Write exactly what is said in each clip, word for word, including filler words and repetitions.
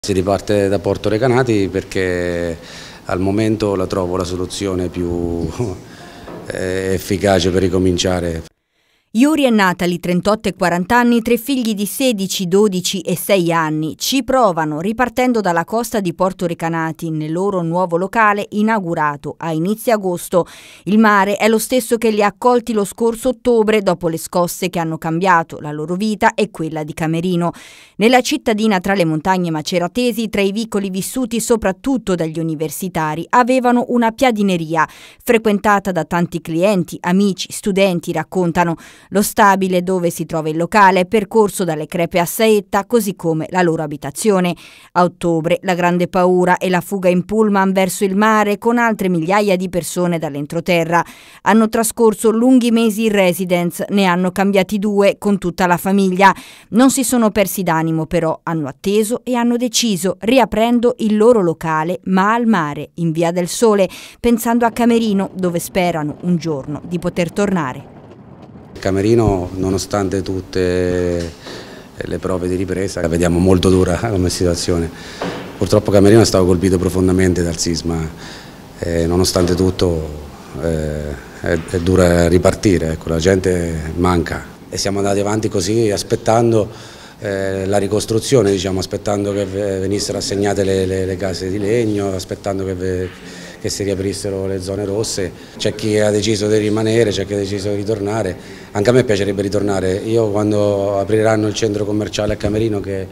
Si riparte da Porto Recanati perché al momento la trovo la soluzione più efficace per ricominciare. Yuri e Natalie, trentotto e quaranta anni, tre figli di sedici, dodici e sei anni, ci provano ripartendo dalla costa di Porto Recanati nel loro nuovo locale inaugurato a inizio agosto. Il mare è lo stesso che li ha accolti lo scorso ottobre dopo le scosse che hanno cambiato la loro vita e quella di Camerino. Nella cittadina tra le montagne maceratesi, tra i vicoli vissuti soprattutto dagli universitari, avevano una piadineria frequentata da tanti clienti, amici, studenti, raccontano. Lo stabile dove si trova il locale è percorso dalle crepe a saetta, così come la loro abitazione. A ottobre la grande paura e la fuga in pullman verso il mare con altre migliaia di persone dall'entroterra. Hanno trascorso lunghi mesi in residence, ne hanno cambiati due con tutta la famiglia. Non si sono persi d'animo però, hanno atteso e hanno deciso, riaprendo il loro locale ma al mare, in Via del Sole, pensando a Camerino dove sperano un giorno di poter tornare. Camerino, nonostante tutte le prove di ripresa, la vediamo molto dura come situazione. Purtroppo Camerino è stato colpito profondamente dal sisma, e nonostante tutto eh, è, è dura ripartire, ecco, la gente manca. E siamo andati avanti così aspettando eh, la ricostruzione, diciamo, aspettando che venissero assegnate le, le, le case di legno, aspettando che che si riaprissero le zone rosse. C'è chi ha deciso di rimanere, c'è chi ha deciso di ritornare. Anche a me piacerebbe ritornare. Io quando apriranno il centro commerciale a Camerino, che,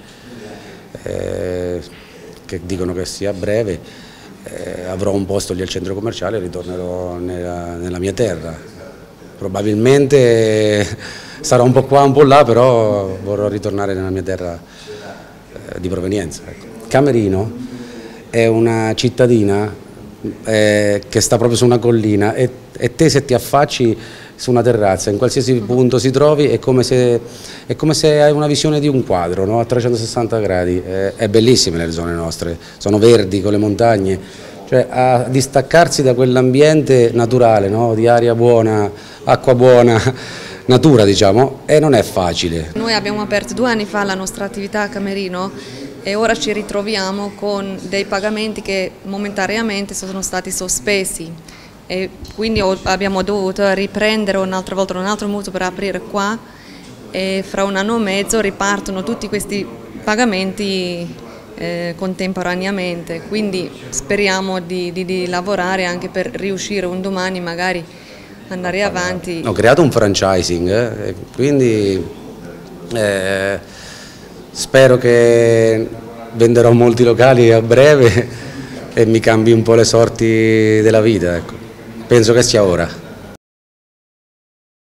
eh, che dicono che sia breve, eh, avrò un posto lì al centro commerciale e ritornerò nella, nella mia terra. Probabilmente sarò un po' qua, un po' là, però vorrò ritornare nella mia terra eh, di provenienza. Ecco. Camerino è una cittadina Eh, che sta proprio su una collina e, e te se ti affacci su una terrazza in qualsiasi punto si trovi è come se, è come se hai una visione di un quadro, no? A trecentosessanta gradi, è, è bellissime le zone nostre, sono verdi con le montagne, cioè a distaccarsi da quell'ambiente naturale, no? Di aria buona, acqua buona, natura diciamo, e non è facile. Noi abbiamo aperto due anni fa la nostra attività a Camerino e ora ci ritroviamo con dei pagamenti che momentaneamente sono stati sospesi e quindi abbiamo dovuto riprendere un'altra volta un altro mutuo per aprire qua e fra un anno e mezzo ripartono tutti questi pagamenti eh, contemporaneamente, quindi speriamo di, di, di lavorare anche per riuscire un domani magari andare avanti. Ho creato un franchising, eh, quindi eh, spero che venderò molti locali a breve e mi cambi un po' le sorti della vita, ecco. Penso che sia ora.